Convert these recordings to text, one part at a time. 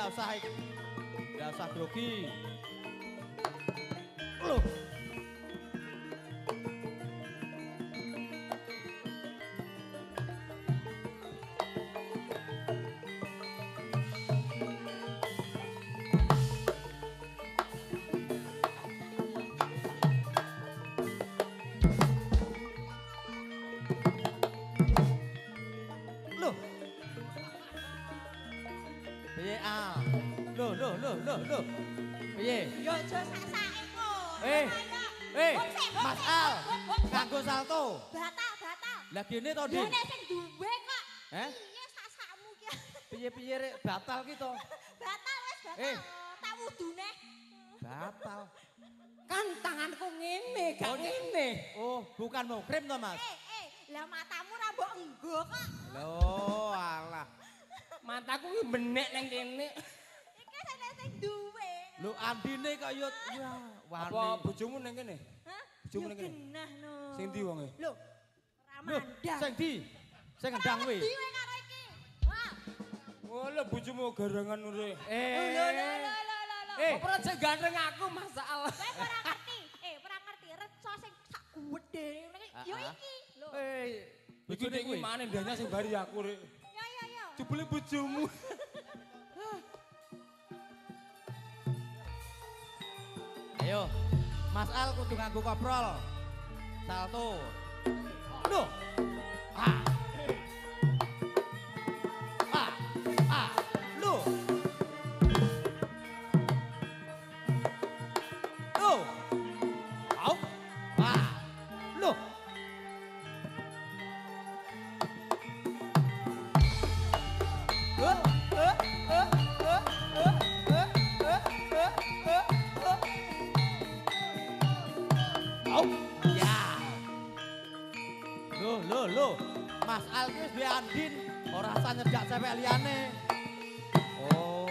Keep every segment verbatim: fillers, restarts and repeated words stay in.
ndak usah ndak usah grogi. Loh. Loh, loh, loh, loh, loh. Piye? Yo aja sak-sake kok. Eh. Eh, Mas Al. Nganggo salto. Batal, batal. Lah gene to, Dik? Ngene sing duwe kok. Heh? Iya sak-sakmu ki. Piye-piye rek batal ki to? Batal wis batal. Eh. Tak wudune. Batal. Kan tanganku ngene, gak ngene. Oh, bukan mau krim to, Mas? Eh, eh, lah matamu ra mbok enggo kok. Loh, alah. Mataku ki benek nang kene. Iki sene sing duwe. Lho andine kok yo wah, Apa bojomu nang kene? Hah? Bojomu nang kene. Genah no. Sing ndi wonge? Lho, Loh, Ramanda. sing di? Sing ngendang kuwi. Di kowe karo iki. Wah. Oh, lho bojomu garangan ure. Eh. Lho, lho, lho, lho, lho, lho. Eh. Apa ora sing gandeng aku masal. Kowe ora ngerti. Eh, ora ngerti reca sing sak gedhe ngene iki. Yo Ah, ah. iki. Lho. Eh. Iki Bojone iki kuwi. mana ndahnya sing bari aku rek. Yo, yo, yo. Jebule bojomu. Ayo, Mas Al kudu nganggo koprol. Salto. Loh. Ah. Ah. Ah. Loh. Loh. Au. Ah. Loh. Eh, eh, eh, eh, eh, eh, eh, eh, eh, eh. Au. Ya. Loh, loh, loh. Mas Al ki wis duwe andin, ora usah nyerjak cewek liyane. Oh.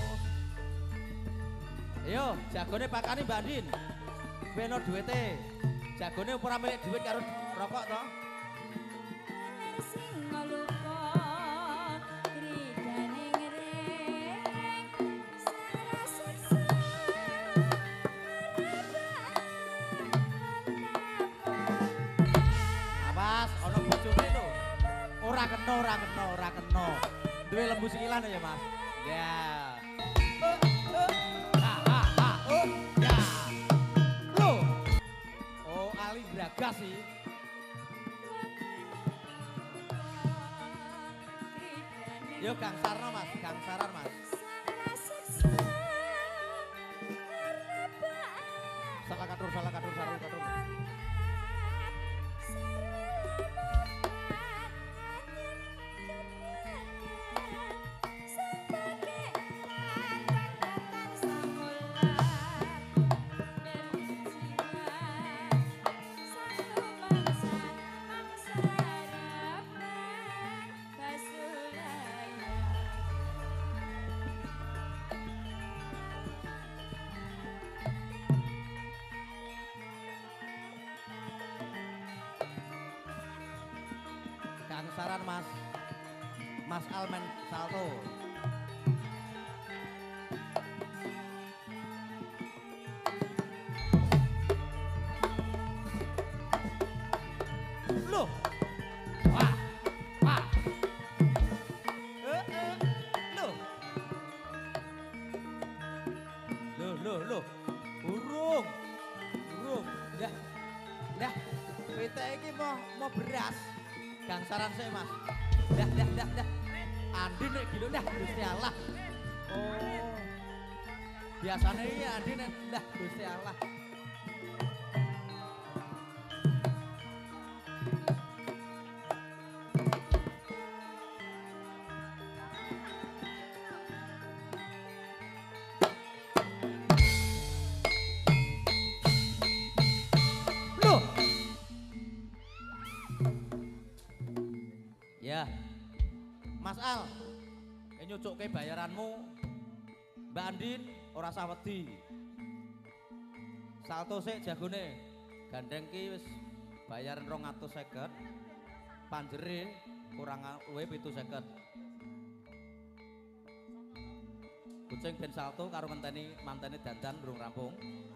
Ayo, jagone pakane Mbak Andin. Kowe ono duwite. Jagone ora milik duit karo rokok to? Awas, ono bojone lho. Ora kena, ora kena, ora kena. Duwe lembu sikilan ya, Mas. Ya. Ha ha ha. Oh, ya. Loh. Oh, Ali Bragas sih. Yo Kang Sarno, Mas. Kang Sarar, Mas. Salah katur, salah katur, salah katur. Kang Saran, Mas. Mas Almen salto. Loh. Wah. Wah. Eh, eh. Loh. Loh, loh, loh. Burung. Burung. Dah. Dah. Kita ini mau mau beras. Kang Saran saya, Mas. Dah, dah, dah, dah. Andin nek gilo dah, Gusti Allah. Oh. Biasanya iya Andin nek dah Gusti Allah. Loh. Ya. Mas Al, nyucukke bayaranmu. Mbak Andin ora usah wedi. Salto sik jagone. Gandeng ki wis bayaran rong atus seket. Panjere kurang luwih pitu seket. Kucing ben salto karo ngenteni mantene dandan durung rampung.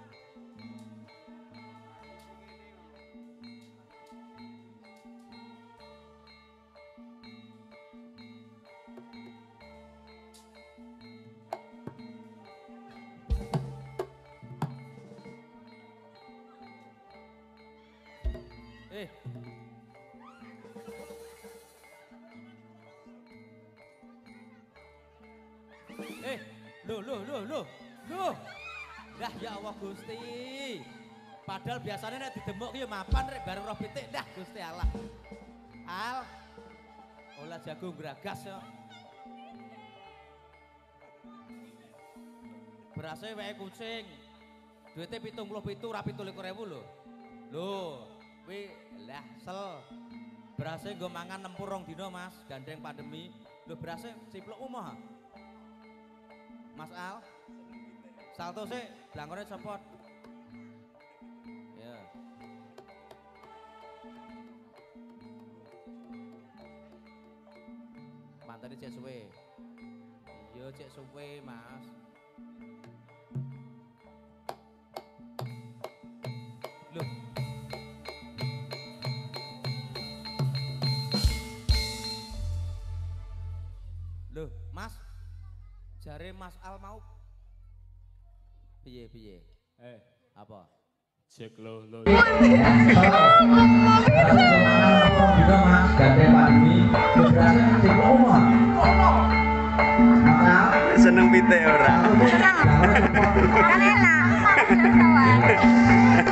Eh. Eh, loh, loh, loh, loh, loh. Dah ya Allah Gusti. Padahal biasanya nek didemuk ki ya mapan rek baru roh pitik dah Gusti Allah. Al. Olah jagung gragas ya. Berasnya wae kucing. Duitnya pitung puluh pitu rapi tulik rewu lho. Loh, wih lah sel. Berasnya gue mangan enam puluh dino mas, gandeng pandemi. Loh berasnya ciplok umah. Mas Al, salto sih, belangkonnya copot. Ya. Mantannya cek suwe. Iya cek suwe mas. Loh. Loh, Mas. Jare Mas Al mau piye piye? Eh, Apa? cek lo lo. Seneng pitik ora? Kan enak,